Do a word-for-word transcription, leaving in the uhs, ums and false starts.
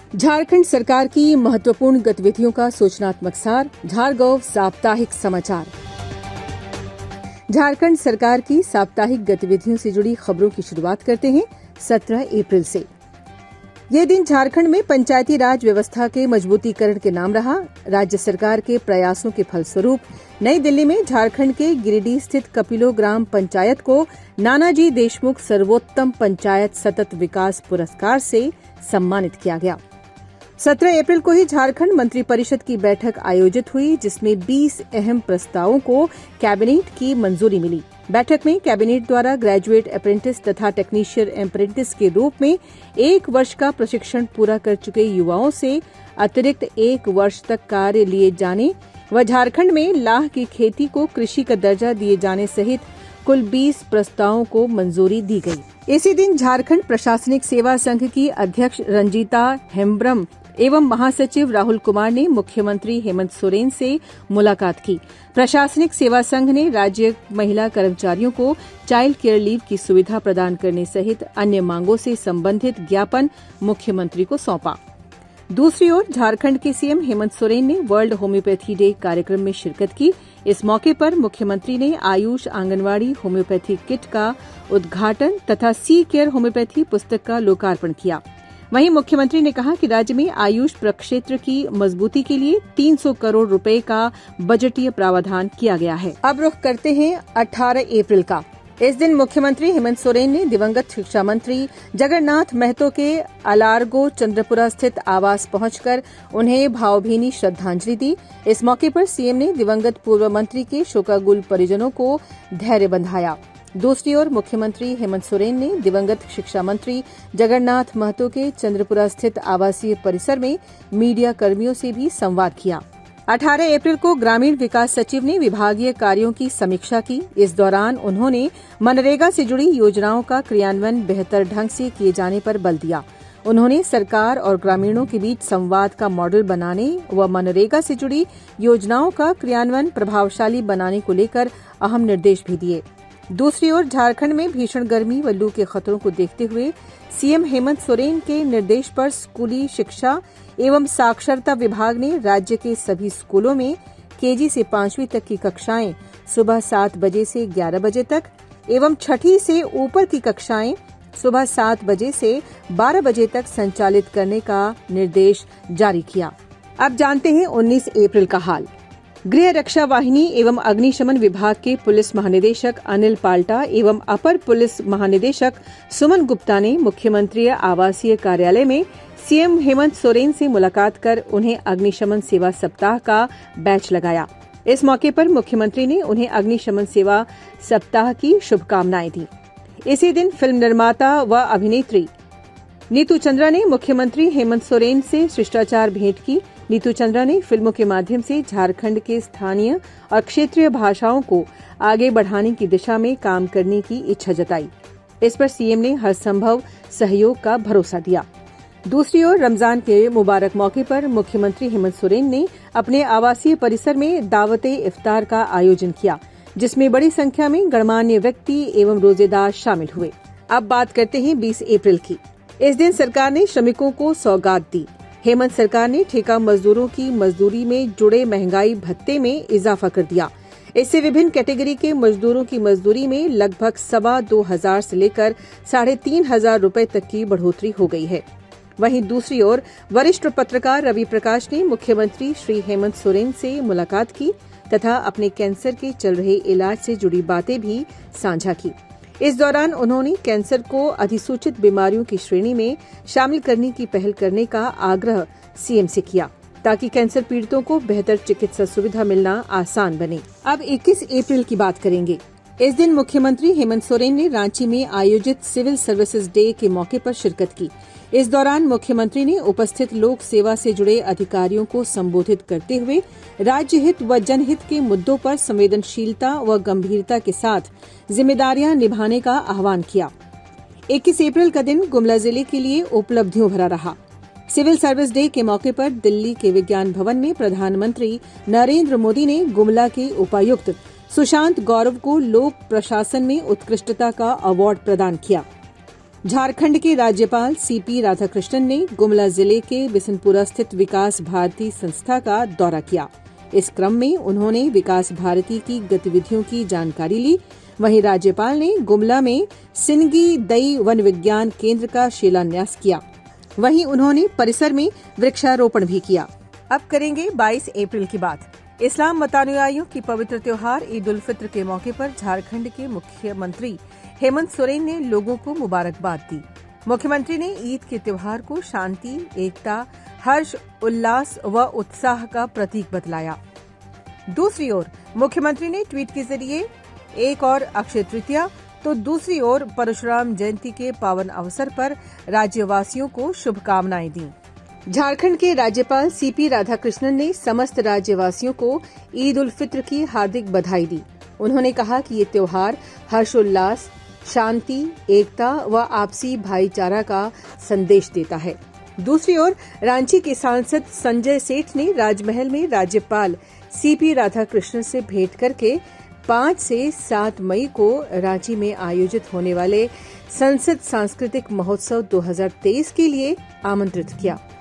झारखंड सरकार की महत्वपूर्ण गतिविधियों का सूचनात्मक सार। झारगोव साप्ताहिक समाचार। झारखंड सरकार की साप्ताहिक गतिविधियों से जुड़ी खबरों की शुरुआत करते हैं सत्रह अप्रैल से। यह दिन झारखंड में पंचायती राज व्यवस्था के मजबूतीकरण के नाम रहा। राज्य सरकार के प्रयासों के फलस्वरूप नई दिल्ली में झारखंड के गिरिडीह स्थित कपिलो ग्राम पंचायत को नानाजी देशमुख सर्वोत्तम पंचायत सतत विकास पुरस्कार से सम्मानित किया गया। सत्रह अप्रैल को ही झारखंड मंत्रिपरिषद की बैठक आयोजित हुई, जिसमें बीस अहम प्रस्तावों को कैबिनेट की मंजूरी मिली। बैठक में कैबिनेट द्वारा ग्रेजुएट अप्रेंटिस तथा टेक्नीशियन अप्रेंटिस के रूप में एक वर्ष का प्रशिक्षण पूरा कर चुके युवाओं से अतिरिक्त एक वर्ष तक कार्य लिए जाने व झारखंड में लाह की खेती को कृषि का दर्जा दिए जाने सहित कुल बीस प्रस्तावों को मंजूरी दी गई। इसी दिन झारखंड प्रशासनिक सेवा संघ की अध्यक्ष रंजीता हेम्ब्रम एवं महासचिव राहुल कुमार ने मुख्यमंत्री हेमंत सोरेन से मुलाकात की। प्रशासनिक सेवा संघ ने राज्य महिला कर्मचारियों को चाइल्ड केयर लीव की सुविधा प्रदान करने सहित अन्य मांगों से संबंधित ज्ञापन मुख्यमंत्री को सौंपा। दूसरी ओर झारखंड के सीएम हेमंत सोरेन ने वर्ल्ड होम्योपैथी डे कार्यक्रम में शिरकत की। इस मौके पर मुख्यमंत्री ने आयुष आंगनवाड़ी होम्योपैथी किट का उद्घाटन तथा सी केयर होम्योपैथी पुस्तक का लोकार्पण किया। वहीं मुख्यमंत्री ने कहा कि राज्य में आयुष प्रक्षेत्र की मजबूती के लिए तीन सौ करोड़ रुपए का बजटीय प्रावधान किया गया है। अब रुख करते हैं अठारह अप्रैल का। इस दिन मुख्यमंत्री हेमंत सोरेन ने दिवंगत शिक्षा मंत्री जगन्नाथ महतो के अलारगो चंद्रपुरा स्थित आवास पहुंचकर उन्हें भावभीनी श्रद्धांजलि दी। इस मौके पर सीएम ने दिवंगत पूर्व मंत्री के शोकाकुल परिजनों को धैर्य बंधाया। दूसरी ओर मुख्यमंत्री हेमंत सोरेन ने दिवंगत शिक्षा मंत्री जगन्नाथ महतो के चंद्रपुरा स्थित आवासीय परिसर में मीडिया कर्मियों से भी संवाद किया। अठारह अप्रैल को ग्रामीण विकास सचिव ने विभागीय कार्यों की समीक्षा की। इस दौरान उन्होंने मनरेगा से जुड़ी योजनाओं का क्रियान्वयन बेहतर ढंग से किए जाने पर बल दिया। उन्होंने सरकार और ग्रामीणों के बीच संवाद का मॉडल बनाने व मनरेगा से जुड़ी योजनाओं का क्रियान्वयन प्रभावशाली बनाने को लेकर अहम निर्देश भी दिए। दूसरी ओर झारखंड में भीषण गर्मी व लू के खतरों को देखते हुए सीएम हेमंत सोरेन के निर्देश पर स्कूली शिक्षा एवं साक्षरता विभाग ने राज्य के सभी स्कूलों में केजी से पांचवीं तक की कक्षाएं सुबह सात बजे से ग्यारह बजे तक एवं छठी से ऊपर की कक्षाएं सुबह सात बजे से बारह बजे तक संचालित करने का निर्देश जारी किया। अब जानते हैं उन्नीस अप्रैल का हाल। गृह रक्षा वाहिनी एवं अग्निशमन विभाग के पुलिस महानिदेशक अनिल पाल्टा एवं अपर पुलिस महानिदेशक सुमन गुप्ता ने मुख्यमंत्री आवासीय कार्यालय में सीएम हेमंत सोरेन से मुलाकात कर उन्हें अग्निशमन सेवा सप्ताह का बैच लगाया। इस मौके पर मुख्यमंत्री ने उन्हें अग्निशमन सेवा सप्ताह की शुभकामनाएं दी। इसी दिन फिल्म निर्माता व अभिनेत्री नीतू चंद्रा ने मुख्यमंत्री हेमंत सोरेन से शिष्टाचार भेंट की। नीतू चंद्रा ने फिल्मों के माध्यम से झारखंड के स्थानीय और क्षेत्रीय भाषाओं को आगे बढ़ाने की दिशा में काम करने की इच्छा जताई। इस पर सीएम ने हर संभव सहयोग का भरोसा दिया। दूसरी ओर रमजान के मुबारक मौके पर मुख्यमंत्री हेमंत सोरेन ने अपने आवासीय परिसर में दावते इफ्तार का आयोजन किया, जिसमें बड़ी संख्या में गणमान्य व्यक्ति एवं रोजेदार शामिल हुए। अब बात करते हैं बीस अप्रैल की। इस दिन सरकार ने श्रमिकों को सौगात दी। हेमंत सरकार ने ठेका मजदूरों की मजदूरी में जुड़े महंगाई भत्ते में इजाफा कर दिया। इससे विभिन्न कैटेगरी के मजदूरों की मजदूरी में लगभग सवा दो हजार से लेकर साढ़े तीन हजार रूपये तक की बढ़ोतरी हो गई है। वहीं दूसरी ओर वरिष्ठ पत्रकार रवि प्रकाश ने मुख्यमंत्री श्री हेमंत सोरेन से मुलाकात की तथा अपने कैंसर के चल रहे इलाज से जुड़ी बातें भी साझा की। इस दौरान उन्होंने कैंसर को अधिसूचित बीमारियों की श्रेणी में शामिल करने की पहल करने का आग्रह सीएम से किया, ताकि कैंसर पीड़ितों को बेहतर चिकित्सा सुविधा मिलना आसान बने। अब इक्कीस अप्रैल की बात करेंगे। इस दिन मुख्यमंत्री हेमंत सोरेन ने रांची में आयोजित सिविल सर्विसेज डे के मौके पर शिरकत की। इस दौरान मुख्यमंत्री ने उपस्थित लोक सेवा से जुड़े अधिकारियों को संबोधित करते हुए राज्य हित व जनहित के मुद्दों पर संवेदनशीलता व गंभीरता के साथ जिम्मेदारियां निभाने का आह्वान किया। इक्कीस अप्रैल का दिन गुमला जिले के लिए उपलब्धियों भरा रहा। सिविल सर्विस डे के मौके पर दिल्ली के विज्ञान भवन में प्रधानमंत्री नरेंद्र मोदी ने गुमला के उपायुक्त सुशांत गौरव को लोक प्रशासन में उत्कृष्टता का अवार्ड प्रदान किया। झारखंड के राज्यपाल सीपी राधाकृष्णन ने गुमला जिले के बिशनपुरा स्थित विकास भारती संस्था का दौरा किया। इस क्रम में उन्होंने विकास भारती की गतिविधियों की जानकारी ली। वहीं राज्यपाल ने गुमला में सिनगी दई वन विज्ञान केंद्र का शिलान्यास किया। वहीं उन्होंने परिसर में वृक्षारोपण भी किया। अब करेंगे बाईस अप्रैल की बात। इस्लाम मतानुयायियों की पवित्र त्योहार ईद उल फित्र के मौके पर झारखंड के मुख्यमंत्री हेमंत सोरेन ने लोगों को मुबारकबाद दी। मुख्यमंत्री ने ईद के त्योहार को शांति, एकता, हर्ष, उल्लास व उत्साह का प्रतीक बतलाया। दूसरी ओर मुख्यमंत्री ने ट्वीट के जरिए एक और अक्षय तृतीया तो दूसरी ओर परशुराम जयंती के पावन अवसर पर राज्यवासियों को शुभकामनाएं दी। झारखंड के राज्यपाल सीपी राधाकृष्णन ने समस्त राज्यवासियों को ईद उल फित्र की हार्दिक बधाई दी। उन्होंने कहा कि ये त्योहार हर्षोल्लास, शांति, एकता व आपसी भाईचारा का संदेश देता है। दूसरी ओर रांची के सांसद संजय सेठ ने राजमहल में राज्यपाल सीपी राधाकृष्णन से भेंट करके पाँच से सात मई को रांची में आयोजित होने वाले संसद सांस्कृतिक महोत्सव दो हज़ार तेईस के लिए आमंत्रित किया।